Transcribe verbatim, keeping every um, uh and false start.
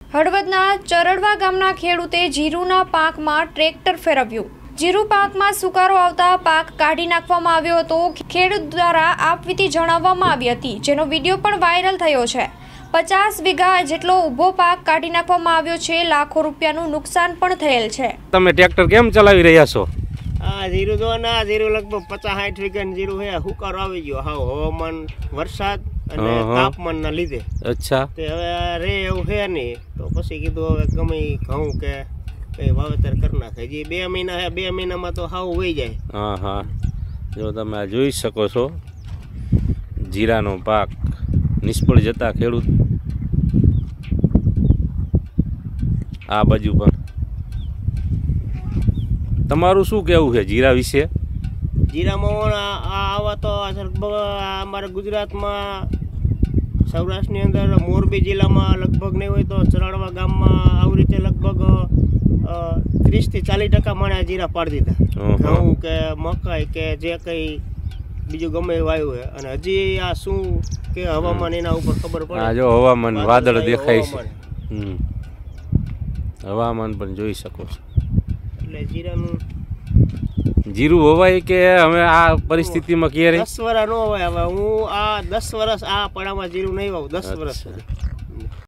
હળવદના ચરડવા ગામના ખેડૂતે જીરુના પાકમાં ટ્રેક્ટર ફેરવ્યું। જીરુ પાકમાં સુકારો આવતા પાક કાઢી નાખવામાં આવ્યો હતો। ખેડૂત દ્વારા આપવીતી જણાવવામાં આવી હતી, જેનો વિડીયો પણ વાયરલ થયો છે। પચાસ વીઘા જેટલો ઊભો પાક કાઢી નાખવામાં આવ્યો છે। લાખો રૂપિયાનું નુકસાન પણ થયેલ છે। તમે ટ્રેક્ટર કેમ ચલાવી રહ્યા છો? આ જીરુ જો ના જીરુ લગભગ પચાસ સાઠ વીઘા જીરુ હે, હુકારો આવી ગયો હાવ હવામાન વરસાદ અને તાપમાન ના લીધે। અચ્છા, તે હવે રે એવું હે નહીં, તો પછી કીધું હવે ગમે ઘઉં કે કઈ વાવેતર કરી નાખે। જે બે મહિના હે, બે મહિનામાં તો હાવ વહી જાય। હા હા, જો તમે આ જોઈ શકો છો જીરાનો પાક નિષ્ફળ જતા ખેડૂત આ બાજુ પણ। તમારું શું કહેવું છે જીરા વિશે? જીરામાં આવા તો લગભગ અમારા ગુજરાતમાં સૌરાષ્ટ્રની અંદર મોરબી જિલ્લામાં લગભગ નહીં હોય તો ચરાડવા ગામમાં આવી રીતે લગભગ ત્રીસથી ચાલીસ ટકા માણે જીરા પાડી દીધા। ઘઉં કે મકાઈ કે જે કંઈ બીજું ગમે એ વાયુ છે, અને હજી આ શું કે હવામાન એના ઉપર ખબર પડે। આ જો હવામાન વાદળ દેખાય છે, હમ હવામાન પણ જોઈ શકો છો। એટલે જીરાનું જીરું હોવાય કે હવે આ પરિસ્થિતિમાં ક્યારે દસ વર્ષ ન હોય। હવે હું આ દસ વર્ષ આ પડામાં જીરું નહીં વાવું, દસ વર્ષ સુધી।